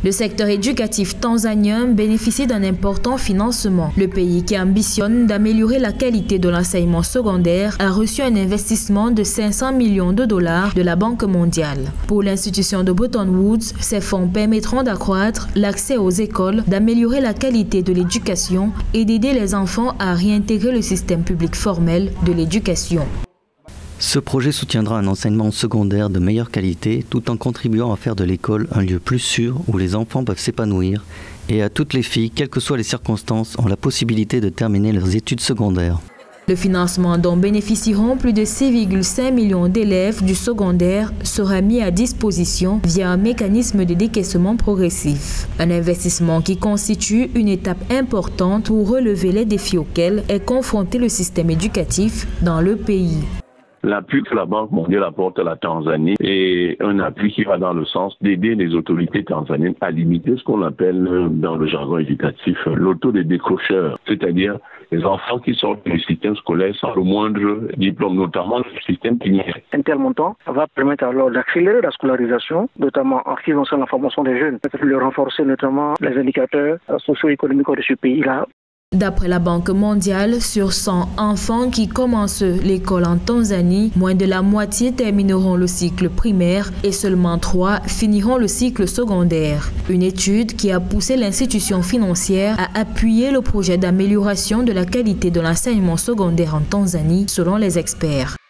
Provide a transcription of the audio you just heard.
Le secteur éducatif tanzanien bénéficie d'un important financement. Le pays, qui ambitionne d'améliorer la qualité de l'enseignement secondaire, a reçu un investissement de 500 millions de dollars de la Banque mondiale. Pour l'institution de Bretton Woods, ces fonds permettront d'accroître l'accès aux écoles, d'améliorer la qualité de l'éducation et d'aider les enfants à réintégrer le système public formel de l'éducation. Ce projet soutiendra un enseignement secondaire de meilleure qualité tout en contribuant à faire de l'école un lieu plus sûr où les enfants peuvent s'épanouir et à toutes les filles, quelles que soient les circonstances, ont la possibilité de terminer leurs études secondaires. Le financement dont bénéficieront plus de 6,5 millions d'élèves du secondaire sera mis à disposition via un mécanisme de décaissement progressif. Un investissement qui constitue une étape importante pour relever les défis auxquels est confronté le système éducatif dans le pays. L'appui que la Banque mondiale apporte à la Tanzanie est un appui qui va dans le sens d'aider les autorités tanzaniennes à limiter ce qu'on appelle dans le jargon éducatif l'auto des décrocheurs, c'est-à-dire les enfants qui sortent du système scolaire sans le moindre diplôme, notamment le système primaire. Un tel montant va permettre alors d'accélérer la scolarisation, notamment en ce qui concerne la formation des jeunes, de renforcer notamment les indicateurs socio-économiques de ce pays-là. D'après la Banque mondiale, sur 100 enfants qui commencent l'école en Tanzanie, moins de la moitié termineront le cycle primaire et seulement 3 finiront le cycle secondaire. Une étude qui a poussé l'institution financière à appuyer le projet d'amélioration de la qualité de l'enseignement secondaire en Tanzanie, selon les experts.